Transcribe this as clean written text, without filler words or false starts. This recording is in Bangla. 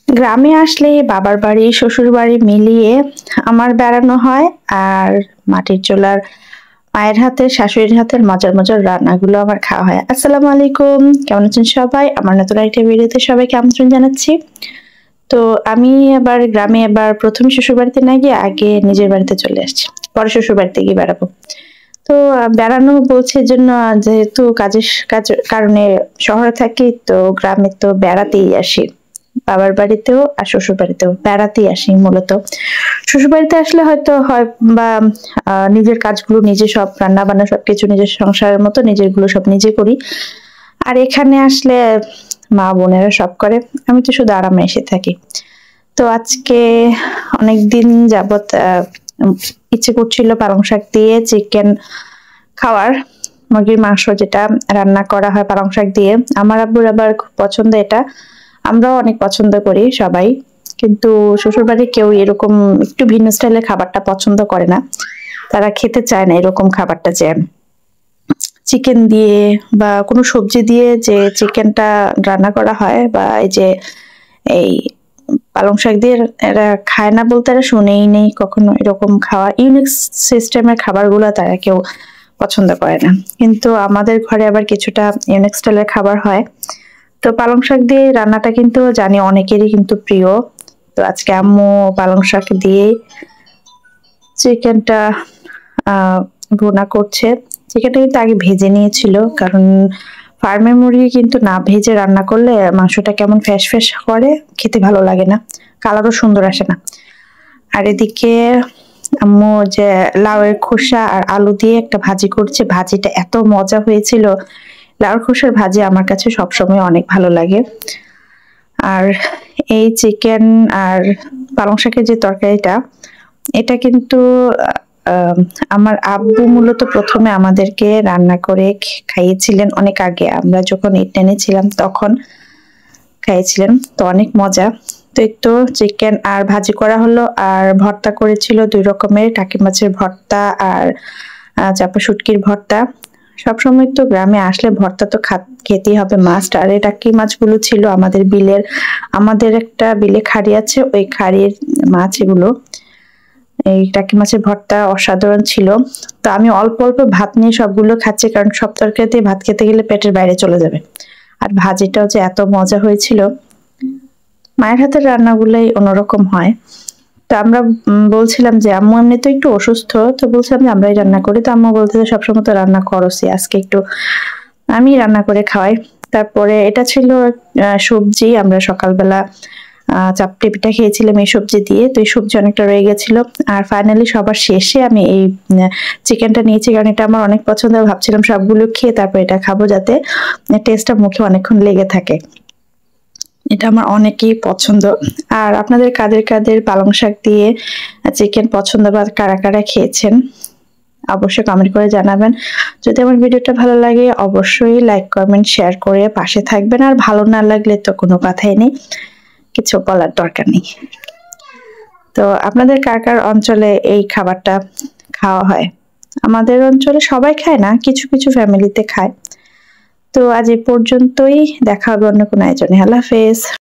গ্রামে আসলে বাবার বাড়ি, শ্বশুর বাড়ি মিলিয়ে আমার বেড়ানো হয়। আর মাটির চুলার মায়ের হাতের, শাশুড়ির হাতের মজার মজার রান্নাগুলো আমার খাওয়া হয়। আসসালামু আলাইকুম, কেমন আছেন সবাই? আমার নতুন একটা ভিডিওতে সবাইকে আমন্ত্রণ জানাচ্ছি। তো আমি গ্রামে প্রথম শ্বশুর বাড়িতে না গিয়ে আগে নিজের বাড়িতে চলে আসছি। পরে শ্বশুর বাড়িতে গিয়ে বেড়াবো। তো বেড়ানো বলছি এজন্য, যেহেতু কাজ কারণে শহরে থাকি, তো গ্রামে তো বেড়াতেই আসি। বাবার বাড়িতেও আর শ্বশুর বাড়িতেও বেড়াতেই আসি মূলত। শ্বশুর বাড়িতে আসলে হয়তো হয় বা নিজের কাজগুলো নিজে, সব রান্না বান্না সবকিছু নিজের, সংসারের মতো নিজের গুলো সব নিজে করি। আর এখানে আসলে মা বোনেরা সব করে, আমি তো শুধু আরামে এসে থাকি। তো আজকে অনেকদিন যাবত ইচ্ছে করছিল পালং শাক দিয়ে চিকেন খাওয়ার, মুরগির মাংস যেটা রান্না করা হয় পালং শাক দিয়ে। আমার আব্বুর আবার খুব পছন্দ এটা, আমরাও অনেক পছন্দ করি সবাই। কিন্তু শ্বশুরবাড়ির কেউ এরকম একটু ভিন্ন স্টাইলের খাবারটা পছন্দ করে না, তারা খেতে চায় না এরকম খাবারটা, যে চিকেন দিয়ে বা কোনো সবজি দিয়ে যে চিকেনটা রান্না করা হয়, বা এই পালং শাক দিয়ে এরা খায় না বলতে, এরা শুনেই নেই কখনো এরকম খাওয়া, ইউনিক সিস্টেমের খাবারগুলো তারা কেউ পছন্দ করে না। কিন্তু আমাদের ঘরে আবার কিছুটা ইউনিক স্টাইলের খাবার হয়। তো পালং শাক দিয়ে রান্নাটা কিন্তু জানি অনেকেরই কিন্তু প্রিয়। তো আজকে আম্মু পালং শাক দিয়ে চিকেনটা ভুনা করছে। চিকেনটা কিন্তু আগে ভেজে নিয়েছিল, কারণ ফার্মের মুরগি কিন্তু না ভেজে রান্না করলে মাংসটা কেমন ফ্যাস ফ্যাস করে, খেতে ভালো লাগে না, কালারও সুন্দর আসে না। আর এদিকে আম্মু যে লাউয়ের খোসা আর আলু দিয়ে একটা ভাজি করছে, ভাজিটা এত মজা হয়েছিল। লাউয়ের খোসার ভাজি আমার কাছে সবসময় অনেক ভালো লাগে। আর এই চিকেন আর পালং শাকের যে তরকারিটা, এটা কিন্তু আমার আব্বু মূলত প্রথমে আমাদেরকে রান্না করে খাইয়েছিলেন অনেক আগে, আমরা যখন 8-9 ছিলাম তখন খাইয়েছিলেন। তো অনেক মজা। তো একটু চিকেন আর ভাজি করা হলো, আর ভর্তা করেছিল 2 রকমের, টাকি মাছের ভর্তা আর চাপা শুটকির ভর্তা। সবসময় তো গ্রামে আসলে ভর্তা তো খেতেই হবে, মাস্ট। আর এই টাকি মাছগুলো ছিল আমাদের বিলের, আমাদের একটা বিলে খাড়ি আছে, ওই খাড়ির মাছ এগুলো। এই টাকি মাছের ভর্তা অসাধারণ ছিল। তো আমি অল্প অল্প ভাত নিয়ে সবগুলো খাচ্ছি, কারণ সব তরকারিতে ভাত খেতে গেলে পেটের বাইরে চলে যাবে। আর ভাজিটাও যে এত মজা হয়েছিল, মায়ের হাতের রান্নাগুলোই অন্যরকম হয়। তো আমরা বলছিলাম যে আম্মু এমনি তো একটু অসুস্থ, তো বলছিলাম যে আমরাই রান্না করি। তো আম্মু বলতে, সবসময় তো রান্না করছি, আজকে একটু আমি রান্না করে খাওয়াই। তারপরে এটা ছিল সবজি, আমরা সকালবেলা চাপটি পিঠা খেয়েছিলাম এই সবজি দিয়ে। তো এই সবজি অনেকটা রয়ে গেছিল। আর ফাইনালি সবার শেষে আমি এই চিকেনটা নিয়েছি, কারণ এটা আমার অনেক পছন্দ। ভাবছিলাম সবগুলো খেয়ে তারপর এটা খাবো, যাতে টেস্টটা মুখে অনেকক্ষণ লেগে থাকে। এটা আমার অনেকই পছন্দ। আর আপনাদের কাদের কাদের পালং শাক দিয়ে চিকেন পছন্দ, বা কারা কারা খেয়েছেন অবশ্যই কমেন্ট করে জানাবেন। যদি আমার ভিডিওটা ভালো লাগে অবশ্যই লাইক, কমেন্ট, শেয়ার করে পাশে থাকবেন। আর ভালো না লাগলে তো কোনো কথাই নেই, কিছু বলার দরকার নেই। তো আপনাদের কার কার অঞ্চলে এই খাবারটা খাওয়া হয়? আমাদের অঞ্চলে সবাই খায় না, কিছু কিছু ফ্যামিলিতে খায়। তো আজ এই পর্যন্তই, দেখা হবে অন্য কোনো আয়োজনে। আল্লাহ হাফেজ।